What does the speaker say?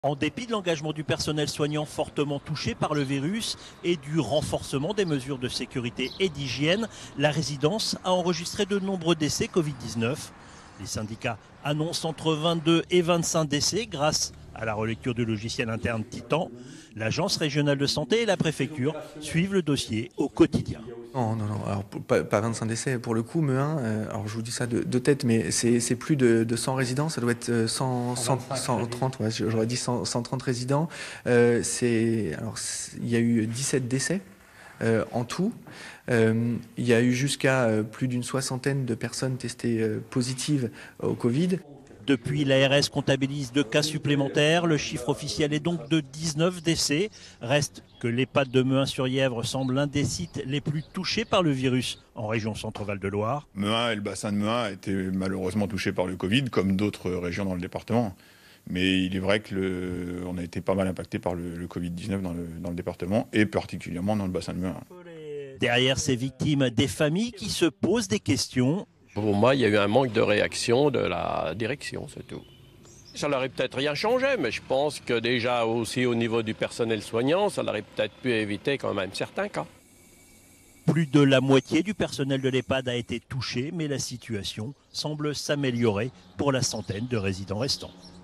En dépit de l'engagement du personnel soignant fortement touché par le virus et du renforcement des mesures de sécurité et d'hygiène, la résidence a enregistré de nombreux décès Covid-19. Les syndicats annoncent entre 22 et 25 décès grâce à la relecture du logiciel interne Titan. L'agence régionale de santé et la préfecture suivent le dossier au quotidien. Non, non, non. Alors, pas 25 décès pour le coup, Mehun. Alors, je vous dis ça de tête, mais c'est plus de 100 résidents. Ça doit être 130, ouais, j'aurais dit 130 résidents. Il y a eu 17 décès en tout. Il y a eu jusqu'à plus d'une soixantaine de personnes testées positives au Covid. Depuis, l'ARS comptabilise 2 cas supplémentaires. Le chiffre officiel est donc de 19 décès. Reste que l'EHPAD de Mehun-sur-Yèvre semble l'un des sites les plus touchés par le virus en région Centre-Val de Loire. Mehun et le bassin de Mehun a été malheureusement touchés par le Covid, comme d'autres régions dans le département. Mais il est vrai qu'on a été pas mal impacté par le Covid-19 dans le département, et particulièrement dans le bassin de Mehun. Derrière ces victimes, des familles qui se posent des questions. Pour moi, il y a eu un manque de réaction de la direction, c'est tout. Ça n'aurait peut-être rien changé, mais je pense que déjà aussi au niveau du personnel soignant, ça aurait peut-être pu éviter quand même certains cas. Plus de la moitié du personnel de l'EHPAD a été touché, mais la situation semble s'améliorer pour la centaine de résidents restants.